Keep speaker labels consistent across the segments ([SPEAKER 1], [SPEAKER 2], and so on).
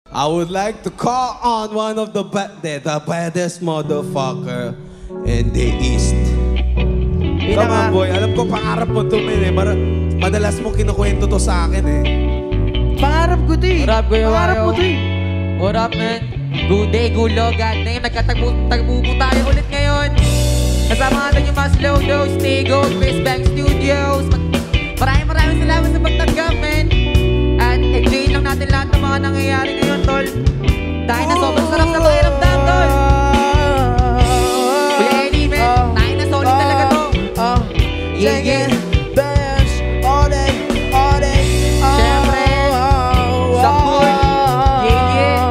[SPEAKER 1] I would like to call on one of the baddest motherfucker in the East. Come on, boy. Alam ko, pangarap mo ito, men, eh. Madalas mo kinukwento to sa akin, eh.
[SPEAKER 2] Pangarap ko ito, eh.
[SPEAKER 3] Pangarap mo ito, eh. What up, man? Good day, good luck. Ngayon, nagkatagpo tayo ulit ngayon. Kasama natin yung mga SLOWDOUGH, Stay Gold, Bank Studios. Maraming salamat sa pagtanggap, man. At enjoy lang natin lahat ng mga nangyayari ngayon, tol. Dahil na sobrang sarap sa pakiramdam, tol. Kuya Eddie, man. Dahil na solid talaga to. Yeah.
[SPEAKER 2] Bands, all day.
[SPEAKER 3] Siyempre. Support. Yeah.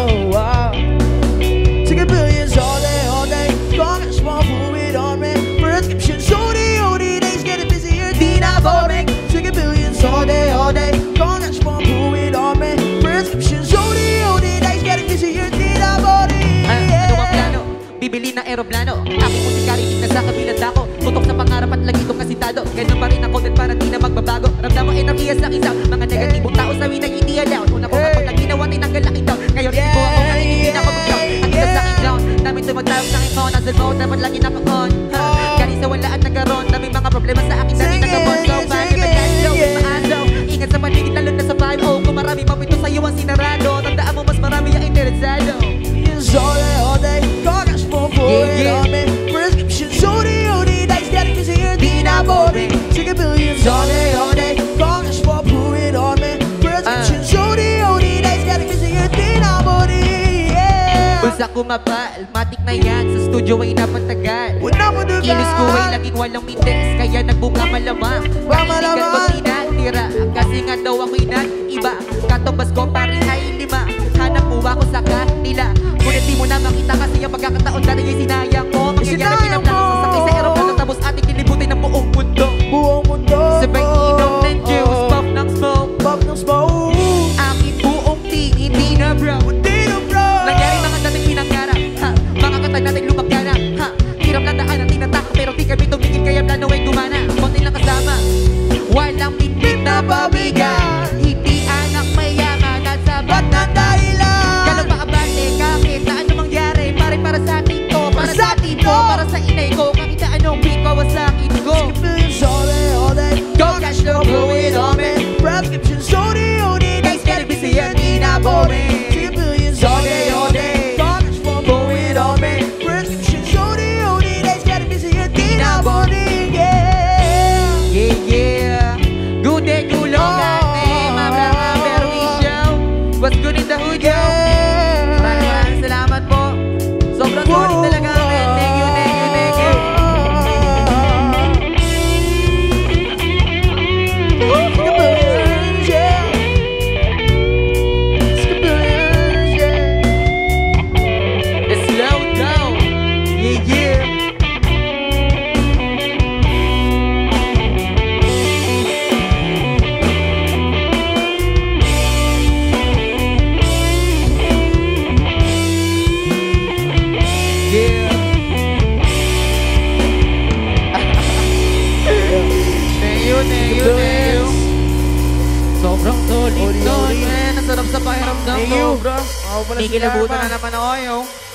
[SPEAKER 2] Take a billions all day. Gonna small food on me. Prescription OD days getting busier. Di na boring. Take a billions all day. Gonna small food on me. Prescription OD days getting busier. Di na boring.
[SPEAKER 3] Ano ang plano? Bibili ng aeroplano. Aking musikarinig na sa kabilang dako. Tutok sa pangarap at lagi itong kasitado. Ganun pa rin ang content para di na magbabago. Ramdam mo enerhiya sa isang mga negatibong tao sa winay hindi allowed. Una ko nga pag naginawa tinanggal aking down. Ngayon hindi ko ako ngayon hindi na mag-down. Ang ito sa aking down. Namin tumagtawag sa aking phone. Nasa mode dapat lagi naka-on. Galing sa wala at nagkaroon. Daming mga problema sa akin dami nagkamon. So bad, mag-slow, maasaw. Ingat sa paligid lalo na sa 5-0. Kung marami mapito sa'yo ang sinarado. Tandaan mo mas marami ang interesado.
[SPEAKER 2] All day, gonna small food on me. Prescription OD days getting busier. Di na boring. Take a billions all day. Gonna small food on me. Prescription OD days getting busier. Di na boring. Yeah.
[SPEAKER 3] Bulsa ko mapal, matik na yan. Sa studio ay napatagal.
[SPEAKER 2] Kilos
[SPEAKER 3] Kilos ko ay laging walang mindes. Kaya nagbunga malamang. Panindigan ko tinatira. Kasi nga daw ako'y nag-iba. Katobas ko pari ay 5. Hanap mo ako sa kanila. Ngunit di mo na makita kasi ang pagkakataon dahil yung sinayang ko. Mangyayari pinaplang sasakay sa aeroplano. Tapos ating kilibutin ng buong mundo. Sabay inom ng juice, pop ng smoke. Aking buong team, hindi na bro. Nangyari mga dating pinangarap, ha? Mga kata natin lumagyanap, ha? Hirap lang daan ang tinatakap pero di kami tumingin kaya plano ay gumana. Konti lang kasama, walang pinpit na pabigat. Hindi anak mayaman at sabat na dahilan. Ganun pa kabate, kahit na ano mangyari. Pare para sa atin ko, para sa atin ko, para sa inay ko. Kahit na anong biko sa akin ko.
[SPEAKER 2] Go cash flow, blow it on me. Prescription OD days getting busier. Di na boring. Take a billions all day. Gonna small food on me. Prescription OD days getting busier. Di na boring.
[SPEAKER 3] Yeah. Good day, good luck, ate. Mga PRWSYO. What's good in the hood, yo? Maraming salamat po. Sobrang solid talaga, man. Thank you. It's SLOWDOUGH. Yeah. Thank you. Sobrang solid, man. Ang sarap sa pakiramdam, bro. May kilabutan na naman ako, yo.